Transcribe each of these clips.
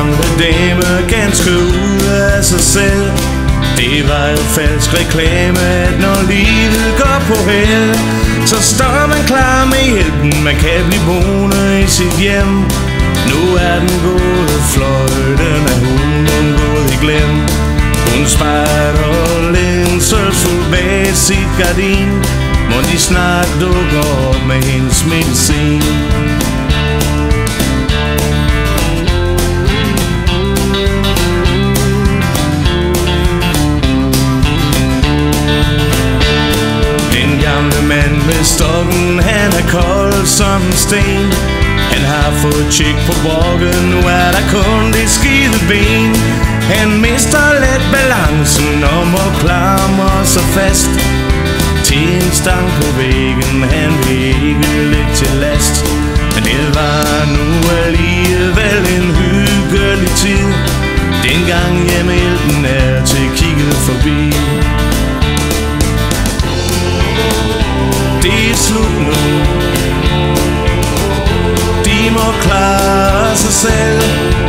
gamle dame ganske ude af sig selv. Det var jo falsk reklame, at når livet går på held, så står man klar med hjælpen. Man kan blive boende i sit hjem. Nu er den gået fløjten, er hun gået i glem. Hun spejder længselsfuld bag sit gardin. Må de snart dukker op med hendes medicin. Med stokken, han er kold som en sten. Han har fået tjek på brokken, nu er der kun det skide ben. Han mister let balancen og må klamre sig fast til en stang på væggen, han vil ikke lægge til last. Men det var nu alligevel en hyggelig tid, dengang hjemmehjælpen er til kigget forbi. Det er slut nu. De må klare sig selv.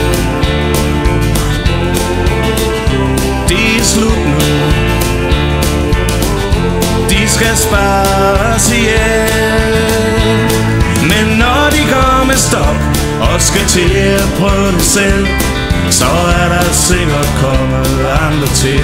Det er slut nu. De skal spares ihjel. Men når de går med stop og skal til at prøve det selv, så er der sikkert kommet andre til.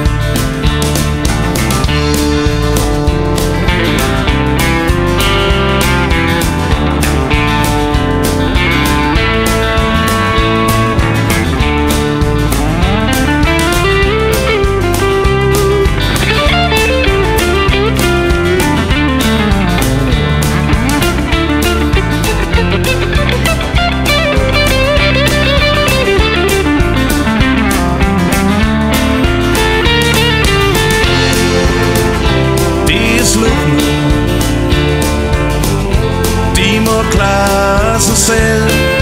De må klare sig selv.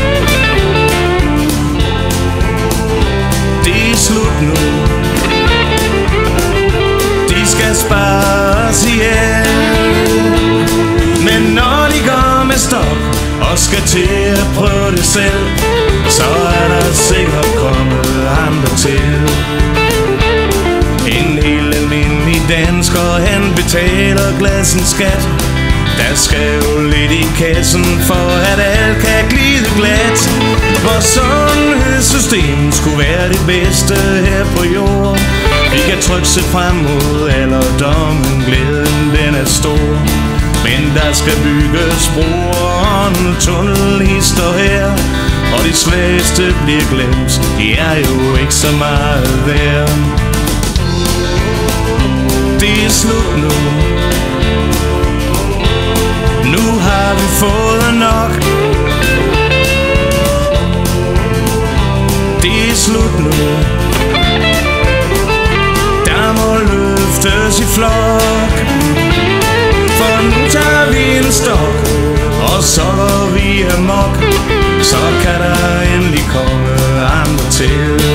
Det er slut nu. De skal spares ihjel. Men når de går med stok og skal til at prøve det selv, så er der sikkert kommet andre til. En helt almindelig dansker, han betaler gladsens skat. Der skal jo lidt i kassen, for at alt kan glide glat. Vores sundhedssystem skulle være det bedste her på jorden. Vi kan trygt se frem mod alderdommen, glæden den er stor. Men der skal bygges broer og en tunnelhister her, og de svageste bliver glemt, de er jo ikke så meget værd. Det er slut nu. Nu har vi fået nok. Det er slut nu. Der må løftes i flok. For nu tager vi en stok, og så går vi amok. Så kan der endelig komme andre til.